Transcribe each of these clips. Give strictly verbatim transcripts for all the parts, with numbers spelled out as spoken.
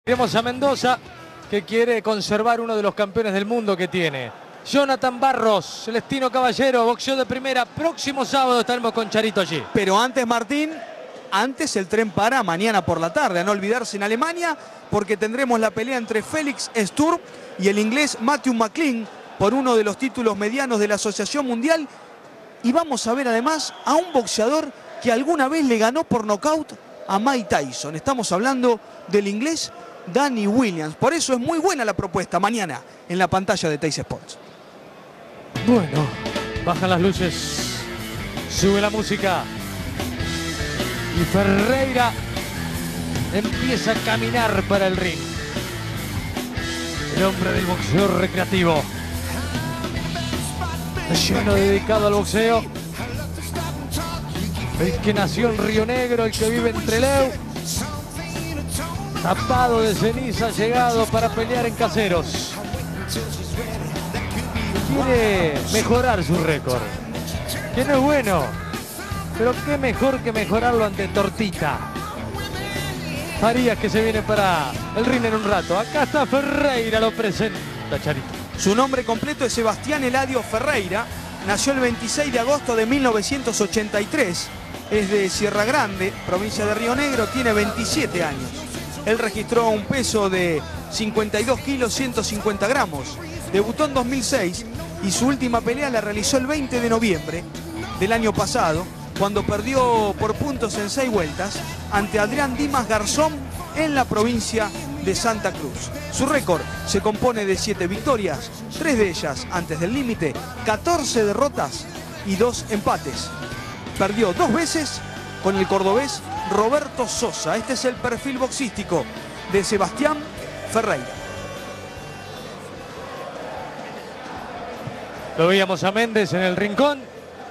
Tenemos a Mendoza, que quiere conservar uno de los campeones del mundo que tiene. Jonathan Barros, Celestino Caballero, boxeo de primera. Próximo sábado estaremos con Charito allí. Pero antes, Martín, antes el tren para mañana por la tarde. A no olvidarse en Alemania, porque tendremos la pelea entre Félix Sturm y el inglés Matthew McLean por uno de los títulos medianos de la Asociación Mundial. Y vamos a ver además a un boxeador que alguna vez le ganó por nocaut a Mike Tyson. Estamos hablando del inglés Danny Williams. Por eso es muy buena la propuesta mañana en la pantalla de Teis Sports. Bueno, bajan las luces, sube la música y Ferreira empieza a caminar para el ring. El hombre del boxeo recreativo, lleno dedicado al boxeo. El que nació en Río Negro, el que vive en Trelew, tapado de ceniza, llegado para pelear en Caseros. Quiere mejorar su récord, que no es bueno, pero qué mejor que mejorarlo ante Tortita. Farías, que se viene para el ring en un rato. Acá está Ferreira, lo presenta Charito. Su nombre completo es Sebastián Eladio Ferreira. Nació el veintiséis de agosto de mil novecientos ochenta y tres. Es de Sierra Grande, provincia de Río Negro. Tiene veintisiete años. Él registró un peso de cincuenta y dos kilos, ciento cincuenta gramos. Debutó en dos mil seis y su última pelea la realizó el veinte de noviembre del año pasado, cuando perdió por puntos en seis vueltas ante Adrián Dimas Garzón en la provincia de Santa Cruz. Su récord se compone de siete victorias, tres de ellas antes del límite, catorce derrotas y dos empates. Perdió dos veces con el cordobés Roberto Sosa. Este es el perfil boxístico de Sebastián Ferreira. Lo veíamos a Méndez en el rincón.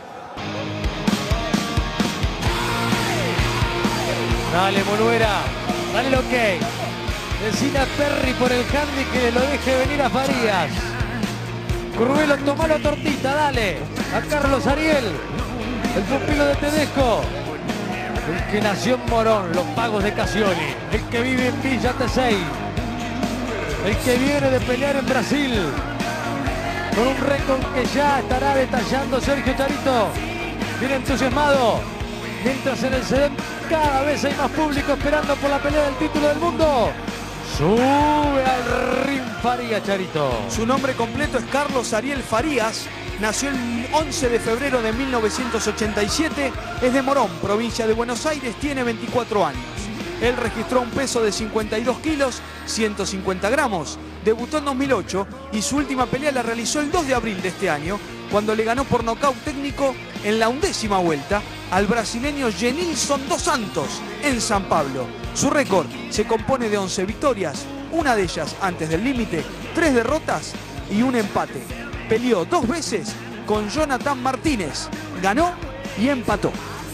Dale, Monuera, dale el ok. Decina Perry por el handy que lo deje venir a Farías. Curvelo, tomalo a Tortita, dale. A Carlos Ariel, el pupilo de Tedesco. El que nació en Morón, los pagos de Casioli. El que vive en Villa Tesey. El que viene de pelear en Brasil. Con un récord que ya estará detallando Sergio Charito. Viene entusiasmado. Mientras en el Sedem cada vez hay más público esperando por la pelea del título del mundo. Sube al ring Farías, Charito. Su nombre completo es Carlos Ariel Farías. Nació el once de febrero de mil novecientos ochenta y siete. Es de Morón, provincia de Buenos Aires. Tiene veinticuatro años. Él registró un peso de cincuenta y dos kilos, ciento cincuenta gramos. Debutó en dos mil ocho y su última pelea la realizó el dos de abril de este año, cuando le ganó por nocaut técnico en la undécima vuelta al brasileño Genilson dos Santos en San Pablo. Su récord se compone de once victorias, una de ellas antes del límite, tres derrotas y un empate. Peleó dos veces con Jonathan Martínez, ganó y empató.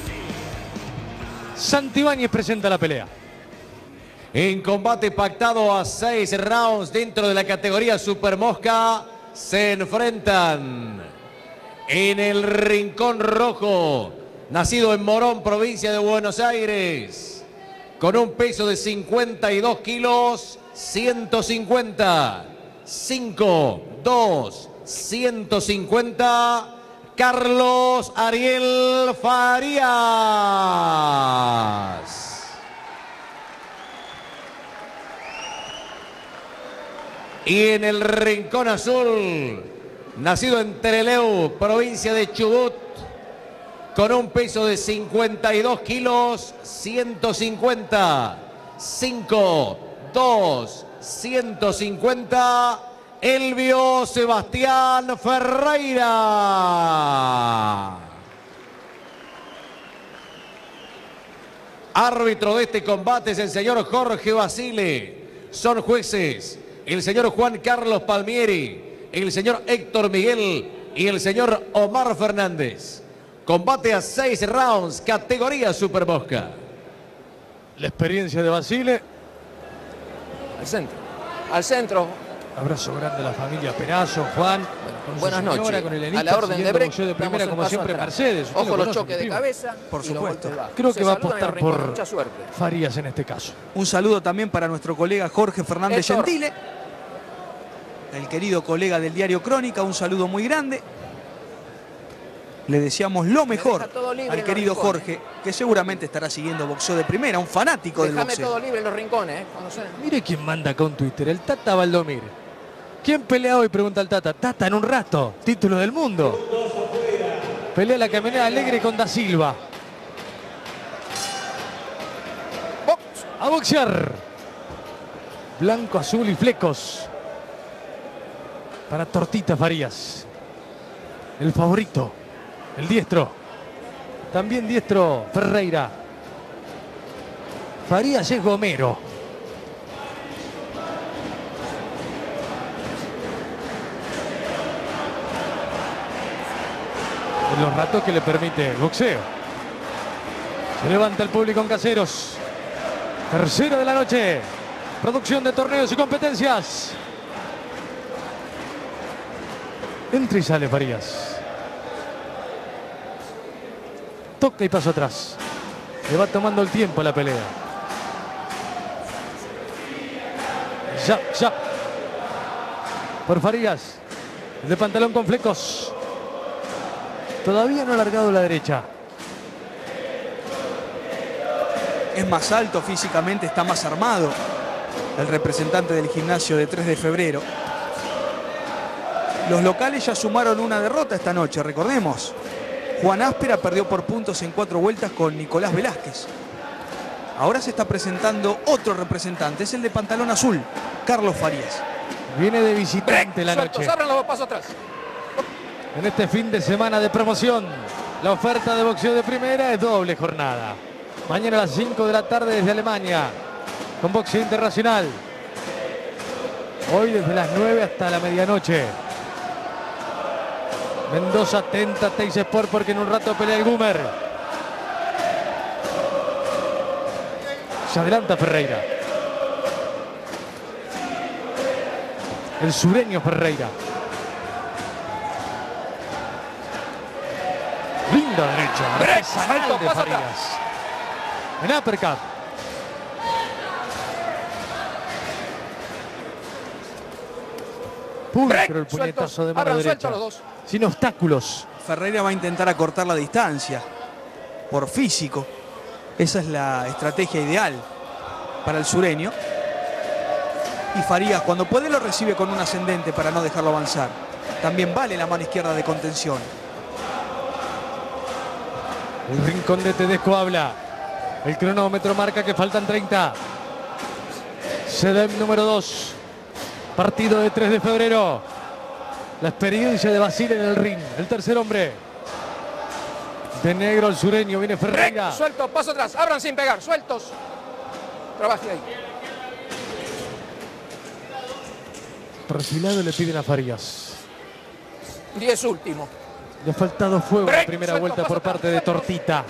Santibáñez presenta la pelea. En combate pactado a seis rounds dentro de la categoría Super Mosca, se enfrentan en el rincón rojo, nacido en Morón, provincia de Buenos Aires, con un peso de cincuenta y dos kilos, ciento cincuenta, cinco, dos, ciento cincuenta, Carlos Ariel Farías. Y en el rincón azul, nacido en Trelew, provincia de Chubut, con un peso de cincuenta y dos kilos, ciento cincuenta, cinco, dos, ciento cincuenta, Elvio Sebastián Ferreira. Árbitro de este combate es el señor Jorge Basile. Son jueces el señor Juan Carlos Palmieri, el señor Héctor Miguel y el señor Omar Fernández. Combate a seis rounds, categoría Super Mosca. La experiencia de Basile. Al centro, al centro, Abrazo grande a la familia Perazo, Juan. Con Buenas su señora, noches. con el A la orden de break, de primera, como siempre, Mercedes. Usted Ojo lo los conoce, choques de primo. cabeza. Por y los supuesto. golpes bajos. Creo Se que va a saludan en apostar el rincón. por Mucha suerte. Farías en este caso. Un saludo también para nuestro colega Jorge Fernández Héctor. Gentile, el querido colega del diario Crónica. Un saludo muy grande. Le deseamos lo mejor deja todo libre al en querido los rincones. Jorge, que seguramente estará siguiendo boxeo de primera, un fanático del Déjame boxeo. todo libre en los rincones. ¿eh? Cuando sea. Mire quién manda acá un Twitter, el Tata Valdomir. ¿Quién pelea hoy? Pregunta el Tata. Tata en un rato, título del mundo. Pelea la camionera Alegre con Da Silva. Box. A boxear. Blanco, azul y flecos. Para Tortita Farías. El favorito. El diestro. También diestro Ferreira. Farías es gomero. En los ratos que le permite el boxeo. Se levanta el público en Caseros. Tercero de la noche. Producción de torneos y competencias. Entra y sale Farías. Toca y paso atrás. Le va tomando el tiempo a la pelea. Ya, ya. Por Farías. El de pantalón con flecos. Todavía no ha largado la derecha. Es más alto físicamente, está más armado el representante del gimnasio de tres de febrero. Los locales ya sumaron una derrota esta noche, recordemos. Juan Áspera perdió por puntos en cuatro vueltas con Nicolás Velázquez. Ahora se está presentando otro representante, es el de pantalón azul, Carlos Farías. Viene de visitante Break. la Sueltos, noche. abran los dos pasos atrás. En este fin de semana de promoción, la oferta de boxeo de primera es doble jornada. Mañana a las cinco de la tarde desde Alemania, con boxeo internacional. Hoy desde las nueve hasta la medianoche. Mendoza tenta Teis Sport porque en un rato pelea el Gumer. Se adelanta Ferreira. El sureño Ferreira. Linda derecha. Break. Artesanal Salto, de paso Farías. En uppercut. Pulcro Break. el puñetazo Sueltos. de mano Abran derecha. sueltos los dos. Sin obstáculos. Ferreira va a intentar acortar la distancia por físico. Esa es la estrategia ideal para el sureño. Y Farías, cuando puede, lo recibe con un ascendente para no dejarlo avanzar. También vale la mano izquierda de contención. El rincón de Tedesco habla. El cronómetro marca que faltan treinta. Sedem número dos. Partido de tres de febrero. La experiencia de Basile en el ring. El tercer hombre. De negro el sureño. Viene Ferreira. Break. Suelto, paso atrás. Abran sin pegar. Sueltos. Trabaje ahí. Perfilado le piden a Farías. Diez último. Le ha faltado fuego en la Break. primera Suelto, vuelta paso por atrás. parte de Tortita.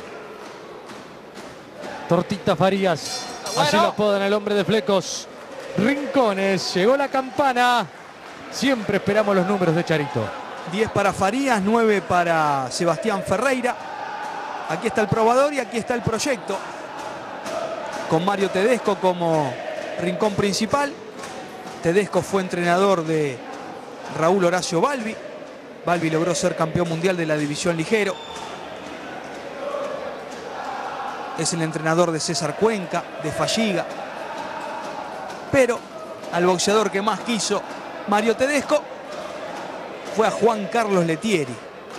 Tortita Farías. Bueno. Así lo apodan al hombre de flecos. Rincones. Llegó la campana. Siempre esperamos los números de Charito. diez para Farías, nueve para Sebastián Ferreira. Aquí está el probador y aquí está el proyecto. Con Mario Tedesco como rincón principal. Tedesco fue entrenador de Raúl Horacio Balbi. Balbi logró ser campeón mundial de la división ligero. Es el entrenador de César Cuenca, de Falliga. Pero al boxeador que más quiso Mario Tedesco fue a Juan Carlos Letieri.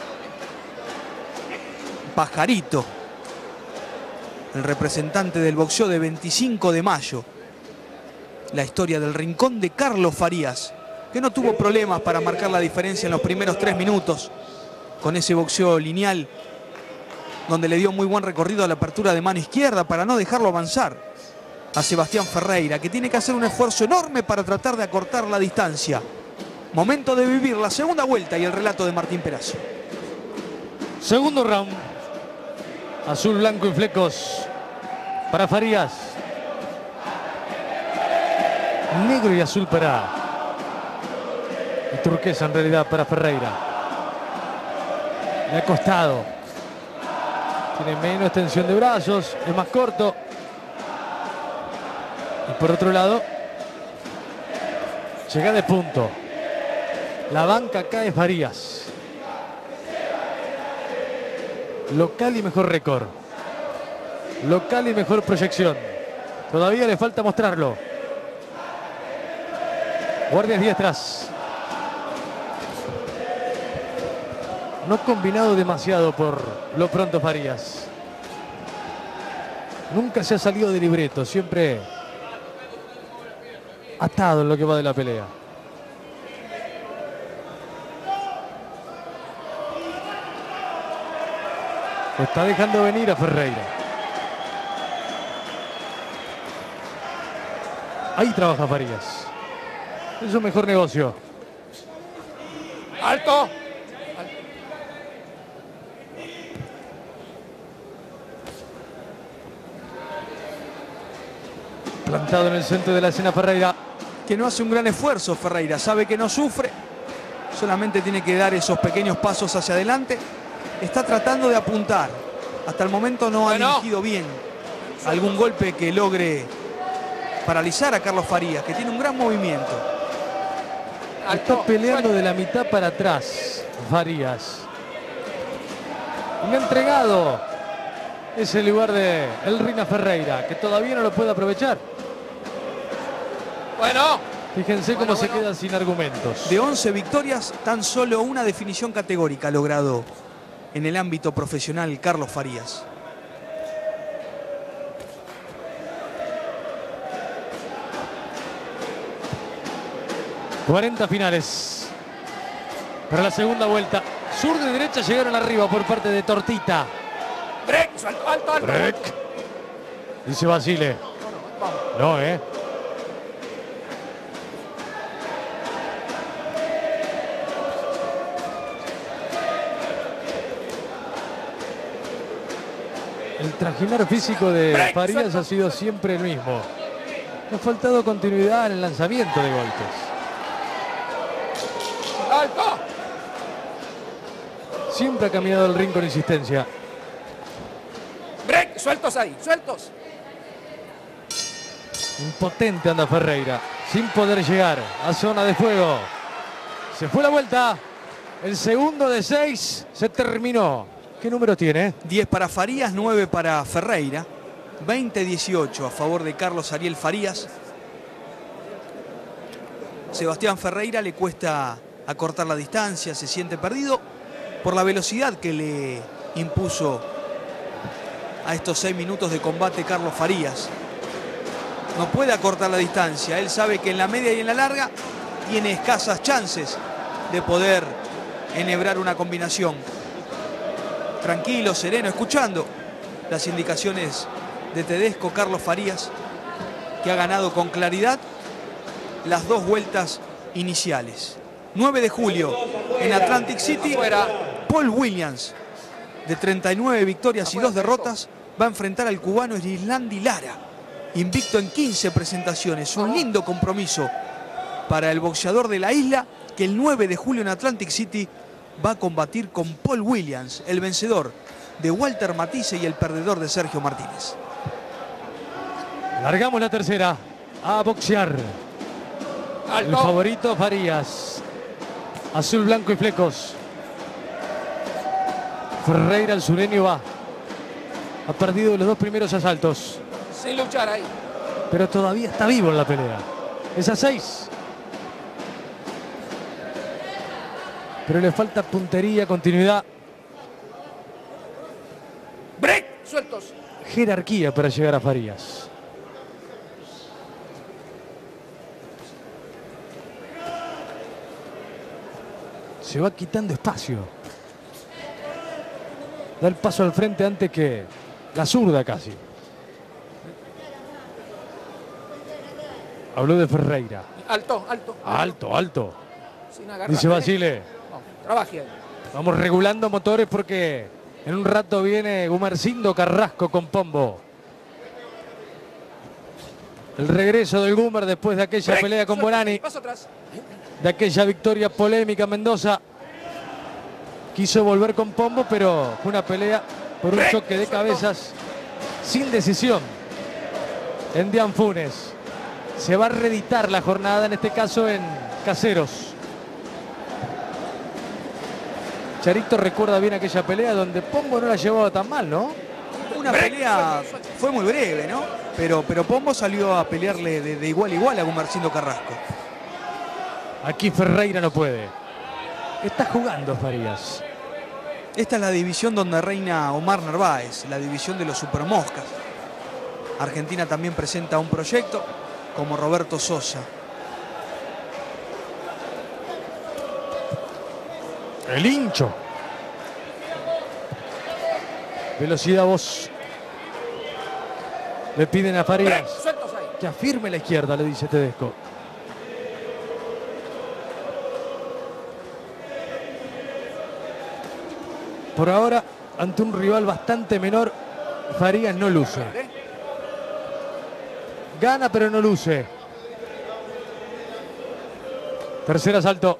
Pajarito, el representante del boxeo de veinticinco de mayo. La historia del rincón de Carlos Farías, que no tuvo problemas para marcar la diferencia en los primeros tres minutos con ese boxeo lineal, donde le dio muy buen recorrido a la apertura de mano izquierda para no dejarlo avanzar a Sebastián Ferreira, que tiene que hacer un esfuerzo enorme para tratar de acortar la distancia. Momento de vivir la segunda vuelta y el relato de Martín Perazo. Segundo round. Azul, blanco y flecos para Farías. Negro y azul para Y turquesa en realidad para Ferreira. Le ha costado. Tiene menos extensión de brazos, es más corto. Y por otro lado, llega de punto. La banca acá es Farías. Local y mejor récord. Local y mejor proyección. Todavía le falta mostrarlo. Guardias diestras. No combinado demasiado por lo pronto Farías. Nunca se ha salido de libreto, siempre atado en lo que va de la pelea. Lo está dejando venir a Ferreira. Ahí trabaja Farías. Es su mejor negocio. ¡Alto! Plantado en el centro de la escena Ferreira. Que no hace un gran esfuerzo Ferreira. Sabe que no sufre. Solamente tiene que dar esos pequeños pasos hacia adelante. Está tratando de apuntar. Hasta el momento no ha Bueno. dirigido bien algún golpe que logre paralizar a Carlos Farías, que tiene un gran movimiento. Está peleando de la mitad para atrás Farías. Y le ha entregado ese lugar de el Rina Ferreira, que todavía no lo puede aprovechar. Bueno. Fíjense cómo Bueno, se bueno. queda sin argumentos. De once victorias, tan solo una definición categórica ha logrado en el ámbito profesional Carlos Farías. cuarenta finales para la segunda vuelta. Zurda y derecha llegaron arriba por parte de Tortita. Break, suelto, alto, alto. Break. Dice Basile. No, eh. El trajinar físico de Break, Farías suelto. ha sido siempre el mismo. Ha faltado continuidad en el lanzamiento de golpes. Alto. Siempre ha caminado el ring con insistencia. Break, sueltos ahí, sueltos. Impotente anda Ferreira, sin poder llegar a zona de fuego. Se fue la vuelta. El segundo de seis se terminó. ¿Qué número tiene? diez para Farías, nueve para Ferreira. veinte dieciocho a favor de Carlos Ariel Farías. Sebastián Ferreira le cuesta acortar la distancia, se siente perdido por la velocidad que le impuso a estos seis minutos de combate Carlos Farías. No puede acortar la distancia, él sabe que en la media y en la larga tiene escasas chances de poder enhebrar una combinación. Tranquilo, sereno, escuchando las indicaciones de Tedesco, Carlos Farías, que ha ganado con claridad las dos vueltas iniciales. nueve de julio en Atlantic City, Paul Williams, de treinta y nueve victorias y dos derrotas, va a enfrentar al cubano Erislandy Lara, invicto en quince presentaciones. Un lindo compromiso para el boxeador de la isla, que el nueve de julio en Atlantic City va a combatir con Paul Williams, el vencedor de Walter Matisse y el perdedor de Sergio Martínez. Largamos la tercera. A boxear. Alto. El favorito Farías. Azul, blanco y flecos. Ferreira, el sureño, va. Ha perdido los dos primeros asaltos, Sin luchar ahí. pero todavía está vivo en la pelea. Es a seis. Pero le falta puntería, continuidad, Break, sueltos. jerarquía para llegar a Farías. Se va quitando espacio. Da el paso al frente antes que la zurda casi. Habló de Ferreira. Alto, alto. Alto, alto. Sin agarrar. Dice Basile. No, trabaje ahí. Vamos regulando motores porque en un rato viene Gumercindo Carrasco con Pombo. El regreso del Gumer después de aquella Break, pelea con sueltos ahí, Bonani. paso atrás. de aquella victoria polémica Mendoza. Quiso volver con Pombo, pero fue una pelea por un choque de cabezas sin decisión en Dian Funes. Se va a reeditar la jornada, en este caso en Caseros. Charito recuerda bien aquella pelea donde Pombo no la llevaba tan mal, ¿no? Una pelea fue muy breve, ¿no? Pero, pero Pombo salió a pelearle de, de igual a igual a Gumercindo Carrasco. Aquí Ferreira no puede. Está jugando Farías. Esta es la división donde reina Omar Narváez, la división de los supermoscas. Argentina también presenta un proyecto como Roberto Sosa. El hincho. Velocidad voz. Le piden a Farías que afirme la izquierda, le dice Tedesco. Por ahora, ante un rival bastante menor, Farías no luce. Gana, pero no luce. Tercer asalto.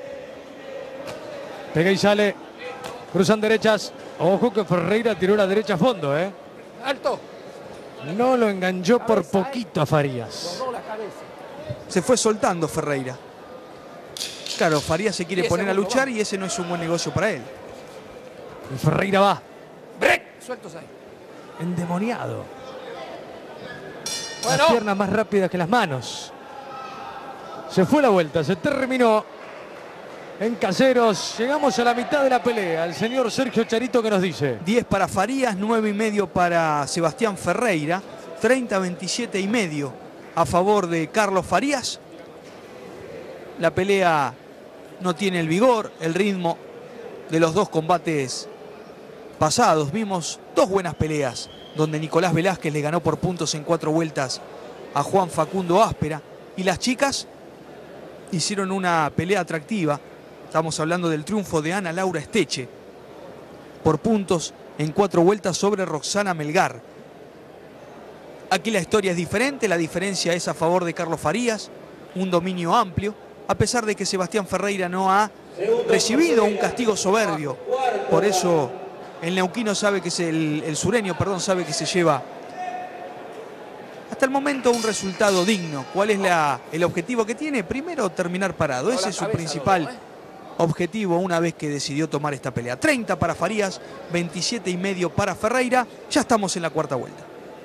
Pega y sale. Cruzan derechas. Ojo que Ferreira tiró la derecha a fondo, ¿eh? Alto. No lo enganchó por poquito a Farías. Se fue soltando Ferreira. Claro, Farías se quiere poner a luchar y ese no es un buen negocio para él. Y Ferreira va. Break. Sueltos ahí. Endemoniado. Bueno. Las piernas más rápidas que las manos. Se fue la vuelta, se terminó en Caseros. Llegamos a la mitad de la pelea. El señor Sergio Charito, ¿qué nos dice? diez para Farías, nueve y medio para Sebastián Ferreira, treinta a veintisiete y medio a favor de Carlos Farías. La pelea no tiene el vigor, el ritmo de los dos combates pasados. Vimos dos buenas peleas donde Nicolás Velázquez le ganó por puntos en cuatro vueltas a Juan Facundo Áspera. Y las chicas hicieron una pelea atractiva. Estamos hablando del triunfo de Ana Laura Esteche por puntos en cuatro vueltas sobre Roxana Melgar. Aquí la historia es diferente, la diferencia es a favor de Carlos Farías, un dominio amplio, a pesar de que Sebastián Ferreira no ha recibido un castigo soberbio. Por eso el neuquino sabe que se, el, el sureño, perdón, sabe que se lleva hasta el momento un resultado digno. ¿Cuál es la, el objetivo que tiene? Primero, terminar parado. Ese es su principal objetivo una vez que decidió tomar esta pelea. treinta para Farías, veintisiete y medio para Ferreira. Ya estamos en la cuarta vuelta.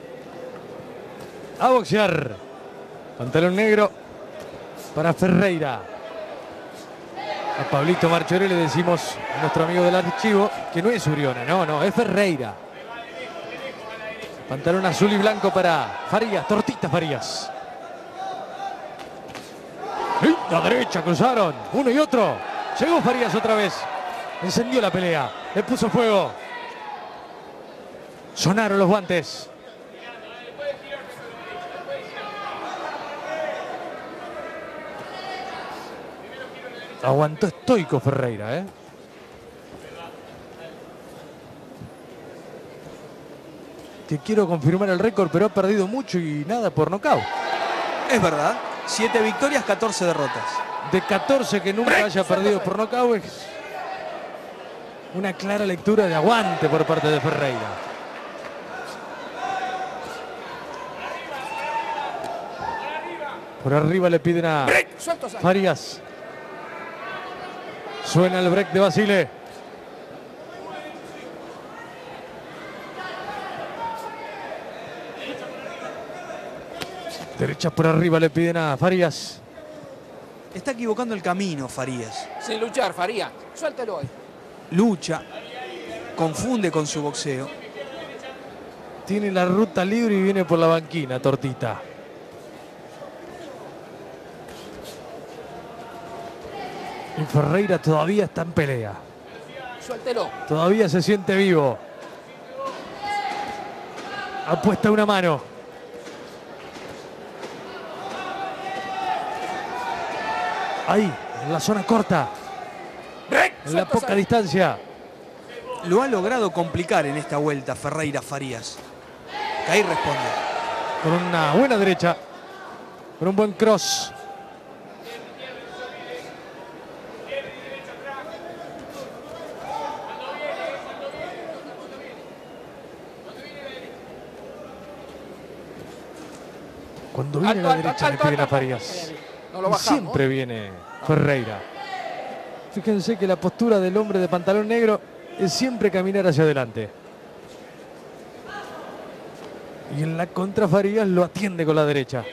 A boxear. Pantalón negro para Ferreira. A Pablito Marchoré le decimos a nuestro amigo del archivo que no es Uriona, no, no, es Ferreira. Pantalón azul y blanco para Farías, Tortita Farías. ¡Y la derecha cruzaron! Uno y otro. Llegó Farías otra vez. Encendió la pelea. Le puso fuego. Sonaron los guantes. Aguantó estoico Ferreira, ¿eh? Te quiero confirmar el récord, pero ha perdido mucho y nada por nocaut. Es verdad. siete victorias, catorce derrotas. De catorce que nunca haya perdido por nocaut es una clara lectura de aguante por parte de Ferreira. Por arriba le piden a Farías. Suena el break de Basile. Derecha por arriba le piden a Farías. Está equivocando el camino Farías. Sin luchar, Farías. Suéltelo ahí. Lucha, confunde con su boxeo. Tiene la ruta libre y viene por la banquina, Tortita. Y Ferreira todavía está en pelea. Suéltelo. Todavía se siente vivo. Apuesta una mano. Ahí, en la zona corta. En la poca distancia. Lo ha logrado complicar en esta vuelta Ferreira Farías. Que ahí responde. Con una buena derecha. Con un buen cross. Cuando viene Alto, a la alto, derecha alto, le piden a alto. Farías. No lo Y bajamos. siempre viene Ferreira. Fíjense que la postura del hombre de pantalón negro es siempre caminar hacia adelante. Y en la contra Farías lo atiende con la derecha.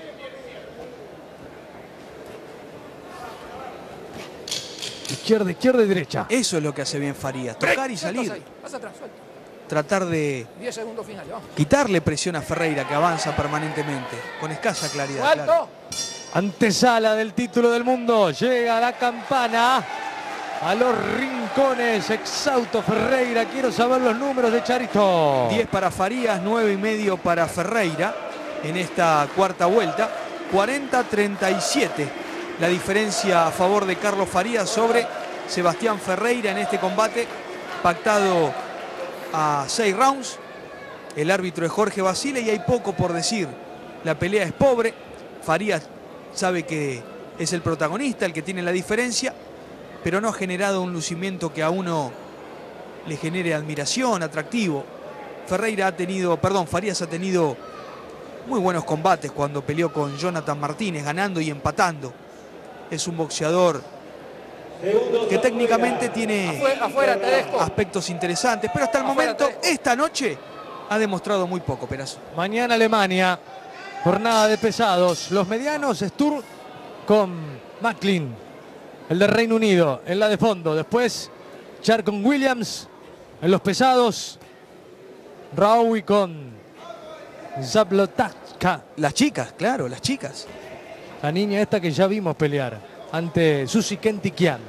Izquierda, izquierda y derecha. Eso es lo que hace bien Farías, tocar y Sueltos salir. ahí. Vas atrás, suelto. Tratar de diez segundos finales, vamos. quitarle presión a Ferreira, que avanza permanentemente, con escasa claridad. claro. Alto. Antesala del título del mundo. Llega la campana a los rincones. Exhausto Ferreira. Quiero saber los números de Charito. diez para Farías, nueve y medio para Ferreira en esta cuarta vuelta. cuarenta a treinta y siete la diferencia a favor de Carlos Farías sobre Sebastián Ferreira en este combate pactado a seis rounds. El árbitro es Jorge Basile y hay poco por decir. La pelea es pobre. Farías sabe que es el protagonista, el que tiene la diferencia, pero no ha generado un lucimiento que a uno le genere admiración, atractivo. Ferreira ha tenido, perdón, Farías ha tenido muy buenos combates cuando peleó con Jonathan Martínez, ganando y empatando. Es un boxeador que técnicamente tiene Afuera, afuera, te dejo. aspectos interesantes, pero hasta el Afuera, momento, te- esta noche, ha demostrado muy poco, Perazo. Mañana Alemania. Jornada de pesados. Los medianos, Sturr con Macklin. El de Reino Unido en la de fondo. Después Char con Williams. En los pesados, Raoui con Zablotka. Las chicas, claro, las chicas. La niña esta que ya vimos pelear ante Susi Kentikian.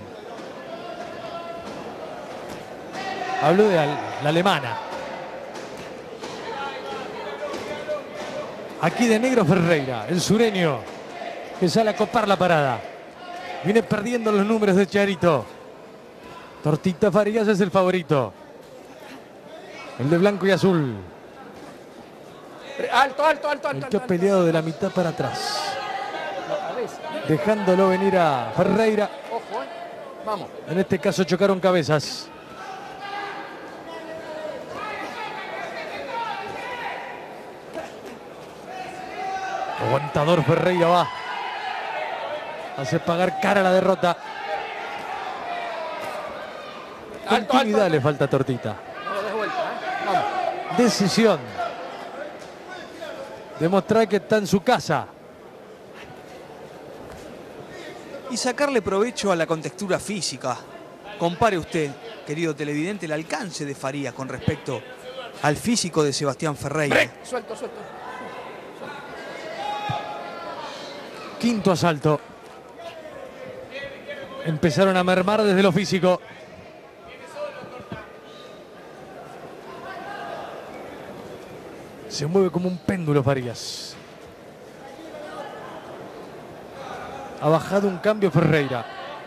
Habló de al- la alemana. Aquí de negro Ferreira, el sureño, que sale a copar la parada. Viene perdiendo los números de Charito. Tortita Farías es el favorito. El de blanco y azul. Alto, alto, alto, El alto. que ha alto, peleado de la mitad para atrás. alto. La cabeza. Dejándolo venir a Ferreira. Ojo, eh. Vamos. En este caso chocaron cabezas. Aguantador Ferreira va. Hace pagar cara la derrota. Alto, Continuidad alto. le falta a Tortita. No lo des vuelta, eh. Vamos. Decisión. Demostrar que está en su casa. Y sacarle provecho a la contextura física. Compare usted, querido televidente, el alcance de Farías con respecto al físico de Sebastián Ferreira. Suelto, suelto. Quinto asalto. Empezaron a mermar desde lo físico. Se mueve como un péndulo Farías. Ha bajado un cambio Ferreira.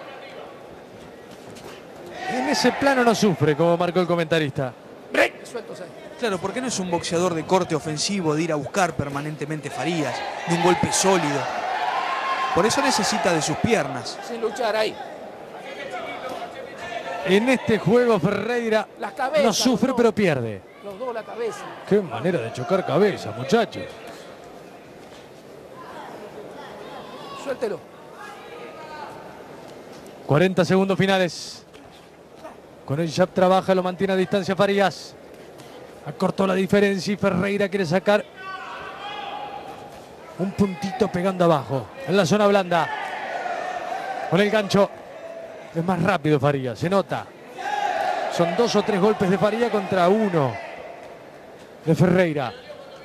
En ese plano no sufre, como marcó el comentarista. Sueltos ahí. Claro, porque no es un boxeador de corte ofensivo, de ir a buscar permanentemente Farías, de un golpe sólido. Por eso necesita de sus piernas. Sin luchar ahí. En este juego Ferreira Las cabezas, no sufre, los dos. pero pierde. Los dos la cabeza. Qué manera de chocar cabeza, muchachos. Suéltelo. cuarenta segundos finales. Con el jab trabaja, lo mantiene a distancia Farías. Acortó la diferencia y Ferreira quiere sacar un puntito pegando abajo, en la zona blanda. Con el gancho. Es más rápido Farías, se nota. Son dos o tres golpes de Farías contra uno de Ferreira.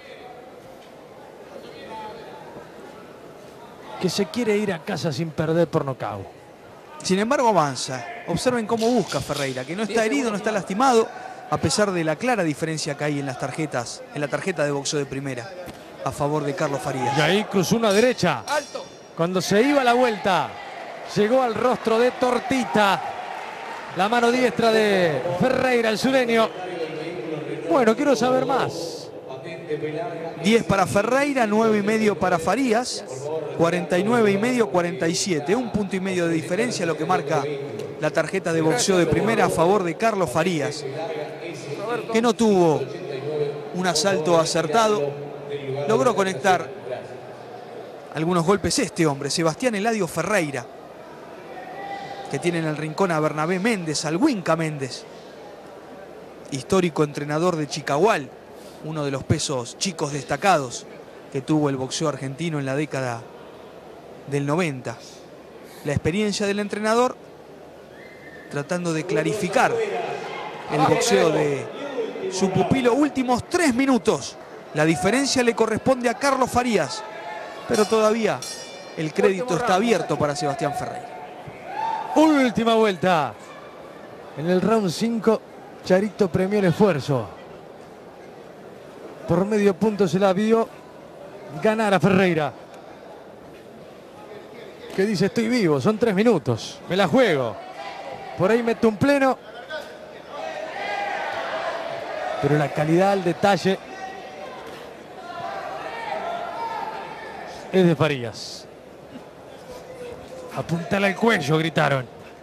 Que se quiere ir a casa sin perder por nocaut. Sin embargo, avanza. Observen cómo busca Ferreira, que no está herido, no está lastimado, a pesar de la clara diferencia que hay en las tarjetas, en la tarjeta de boxeo de primera, a favor de Carlos Farías. Y ahí cruzó una derecha. Alto. Cuando se iba la vuelta, llegó al rostro de Tortita. La mano diestra de Ferreira, el sureño. Bueno, quiero saber más. diez para Ferreira, nueve y medio para Farías, cuarenta y nueve y medio, cuarenta y siete. Un punto y medio de diferencia, lo que marca la tarjeta de boxeo de primera a favor de Carlos Farías, que no tuvo un asalto acertado. Logró conectar algunos golpes este hombre, Sebastián Eladio Ferreira, que tiene en el rincón a Bernabé Méndez, al Winca Méndez, histórico entrenador de Chicagual, uno de los pesos chicos destacados que tuvo el boxeo argentino en la década del noventa. La experiencia del entrenador tratando de clarificar el boxeo de su pupilo. Últimos tres minutos. La diferencia le corresponde a Carlos Farías, pero todavía el crédito está abierto para Sebastián Ferreira. Última vuelta. En el round cinco, Charito premió el esfuerzo. Por medio punto se la vio ganar a Ferreira, que dice: estoy vivo, son tres minutos, me la juego. Por ahí meto un pleno, pero la calidad, el detalle es de Farías. Apuntale al cuello, gritaron.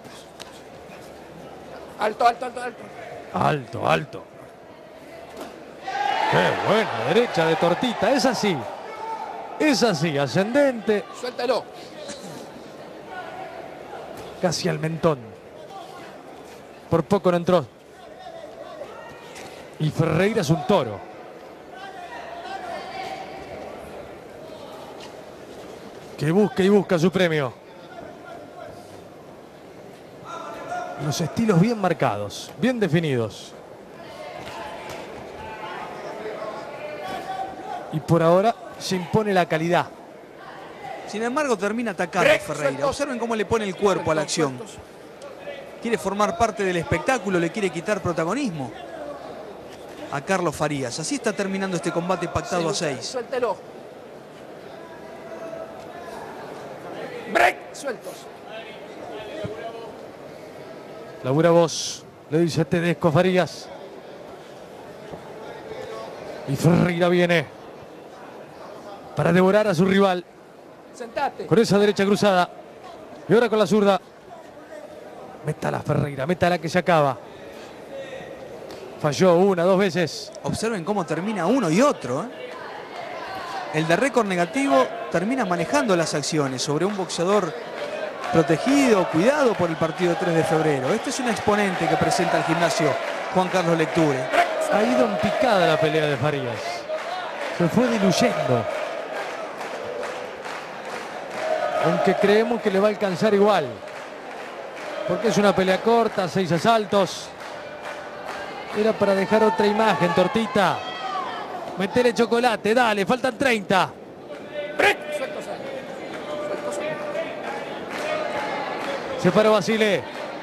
Alto, alto, alto, alto. Alto, alto. Qué buena derecha de Tortita, es así. Es así, ascendente. Suéltalo. Casi al mentón. Por poco no entró. Y Ferreira es un toro. Que busca y busca su premio. Los estilos bien marcados, bien definidos. Y por ahora se impone la calidad. Sin embargo, termina atacando a Ferreira. Observen cómo le pone el cuerpo a la acción. Quiere formar parte del espectáculo, le quiere quitar protagonismo a Carlos Farías. Así está terminando este combate pactado a seis. Suéltelo. Break. Sueltos. Labura vos, le dice Tedesco Farías. Y Ferreira viene para devorar a su rival. Sentate. Con esa derecha cruzada. Y ahora con la zurda. Métala Ferreira, métala que se acaba. Falló una, dos veces. Observen cómo termina uno y otro, ¿eh? El de récord negativo termina manejando las acciones sobre un boxeador protegido, cuidado por el partido tres de febrero. Este es un exponente que presenta el gimnasio Juan Carlos Lecture. Ha ido en picada la pelea de Farías. Se fue diluyendo. Aunque creemos que le va a alcanzar igual. Porque es una pelea corta, seis asaltos. Era para dejar otra imagen, Tortita. Metele chocolate, dale, faltan treinta. Sueltos. Sueltos. Se paró Basile.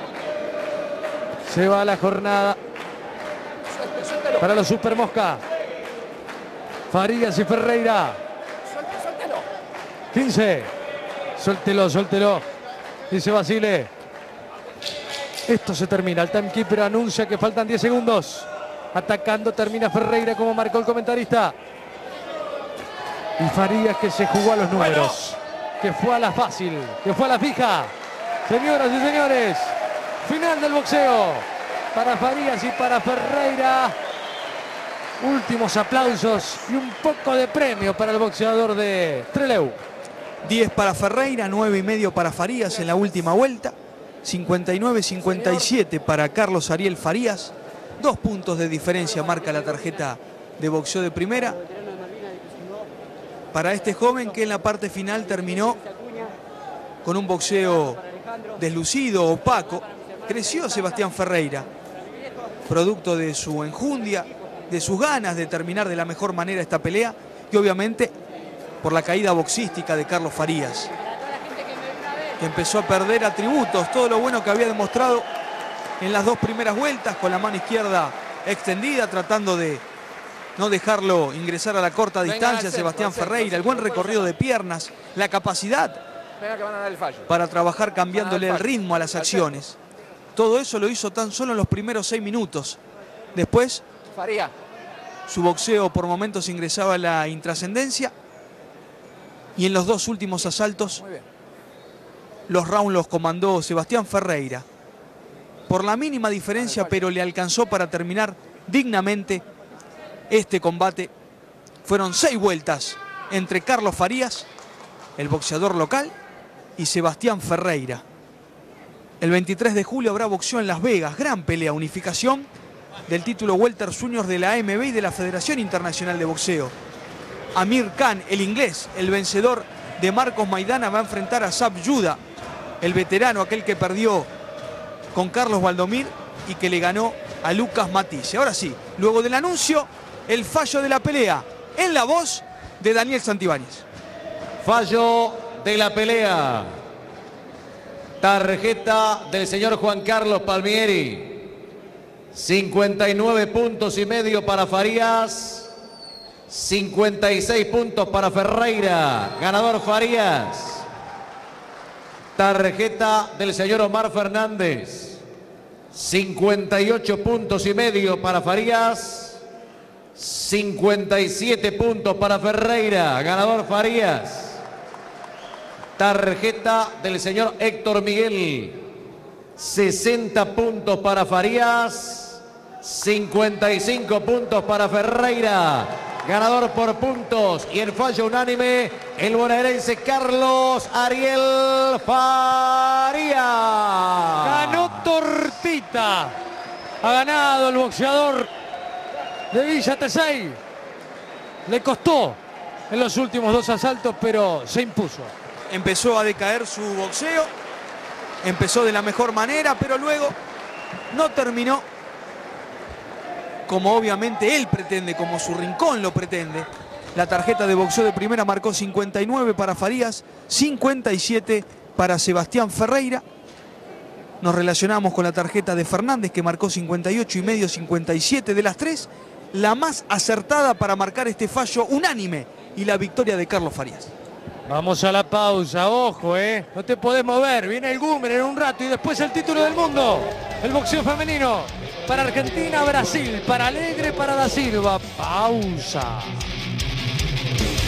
Se va a la jornada Suelto, suéltelo. para los Super Mosca. Farías y Ferreira. Suelto, suéltelo. quince. Suéltelo, suéltelo. Dice Basile. Esto se termina. El timekeeper anuncia que faltan diez segundos. Atacando termina Ferreira, como marcó el comentarista. Y Farías, que se jugó a los números. Que fue a la fácil. Que fue a la fija. Señoras y señores, final del boxeo. Para Farías y para Ferreira. Últimos aplausos y un poco de premio para el boxeador de Trelew. diez para Ferreira, nueve y medio para Farías en la última vuelta. cincuenta y nueve cincuenta y siete para Carlos Ariel Farías. Dos puntos de diferencia marca la tarjeta de boxeo de primera para este joven, que en la parte final terminó con un boxeo deslucido, opaco. Creció Sebastián Ferreira, producto de su enjundia, de sus ganas de terminar de la mejor manera esta pelea, y obviamente por la caída boxística de Carlos Farías, que empezó a perder atributos, todo lo bueno que había demostrado en las dos primeras vueltas, con la mano izquierda extendida, tratando de no dejarlo ingresar a la corta distancia. Sebastián Ferreira, el buen recorrido de piernas, la capacidad para trabajar cambiándole el ritmo a las acciones. Todo eso lo hizo tan solo en los primeros seis minutos. Después, su boxeo por momentos ingresaba a la intrascendencia, y en los dos últimos asaltos los rounds los comandó Sebastián Ferreira. Por la mínima diferencia, pero le alcanzó para terminar dignamente este combate. Fueron seis vueltas entre Carlos Farías el boxeador local, y Sebastián Ferreira. El veintitrés de julio habrá boxeo en Las Vegas, gran pelea, unificación del título Welter Juniors de la A M B y de la Federación Internacional de Boxeo. Amir Khan, el inglés, el vencedor de Marcos Maidana, va a enfrentar a Zab Judah, el veterano, aquel que perdió con Carlos Valdomir y que le ganó a Lucas Matisse. Ahora sí, luego del anuncio, el fallo de la pelea en la voz de Daniel Santibáñez. Fallo de la pelea. Tarjeta del señor Juan Carlos Palmieri. cincuenta y nueve puntos y medio para Farías. cincuenta y seis puntos para Ferreira. Ganador Farías. Tarjeta del señor Omar Fernández. cincuenta y ocho puntos y medio para Farías. cincuenta y siete puntos para Ferreira. Ganador Farías. Tarjeta del señor Héctor Miguel. sesenta puntos para Farías. cincuenta y cinco puntos para Ferreira. Ganador por puntos. Y en fallo unánime, el bonaerense Carlos Ariel Farías. Ganó Tortita. Ha ganado el boxeador de Villa Tesey. Le costó en los últimos dos asaltos, pero se impuso. Empezó a decaer su boxeo, empezó de la mejor manera, pero luego no terminó como obviamente él pretende, como su rincón lo pretende. La tarjeta de boxeo de primera marcó cincuenta y nueve para Farías, cincuenta y siete para Sebastián Ferreira. Nos relacionamos con la tarjeta de Fernández, que marcó cincuenta y ocho y medio, cincuenta y siete de las tres. La más acertada para marcar este fallo unánime y la victoria de Carlos Farías. Vamos a la pausa, ojo, eh. No te podés mover. Viene el Gumer en un rato y después el título del mundo. El boxeo femenino. Para Argentina, Brasil. Para Alegre, para Da Silva. Pausa.